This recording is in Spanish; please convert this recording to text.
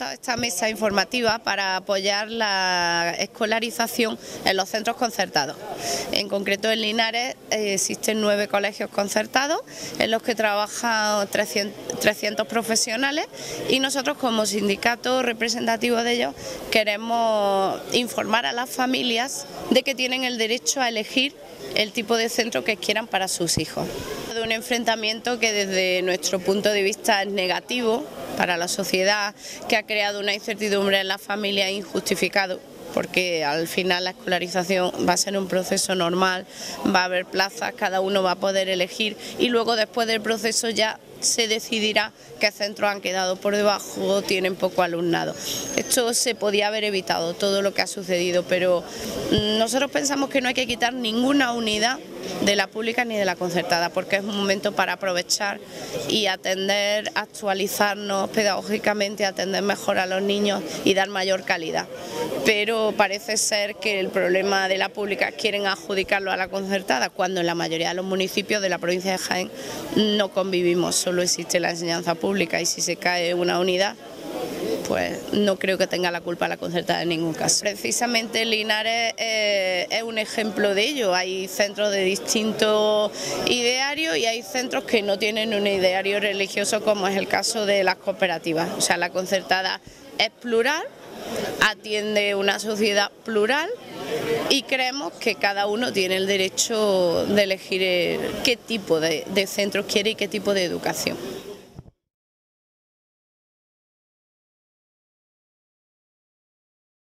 montado esta mesa informativa para apoyar la escolarización en los centros concertados. En concreto en Linares existen 9 colegios concertados en los que trabajan 300 profesionales y nosotros como sindicato representativo de ellos queremos informar a las familias de que tienen el derecho a elegir el tipo de centro que quieran para sus hijos. De un enfrentamiento que desde nuestro punto de vista es negativo para la sociedad, que ha creado una incertidumbre en las familias injustificado, porque al final la escolarización va a ser un proceso normal, va a haber plazas, cada uno va a poder elegir y luego después del proceso ya se decidirá qué centros han quedado por debajo, tienen poco alumnado. Esto se podía haber evitado, todo lo que ha sucedido, pero nosotros pensamos que no hay que quitar ninguna unidad de la pública ni de la concertada, porque es un momento para aprovechar y atender, actualizarnos pedagógicamente, atender mejor a los niños y dar mayor calidad. Pero parece ser que el problema de la pública quieren adjudicarlo a la concertada, cuando en la mayoría de los municipios de la provincia de Jaén no convivimos, solo existe la enseñanza pública y si se cae una unidad, pues no creo que tenga la culpa la concertada en ningún caso. Precisamente Linares es un ejemplo de ello, hay centros de distintos idearios y hay centros que no tienen un ideario religioso como es el caso de las cooperativas, o sea, la concertada es plural, atiende una sociedad plural y creemos que cada uno tiene el derecho de elegir qué tipo de centros quiere y qué tipo de educación.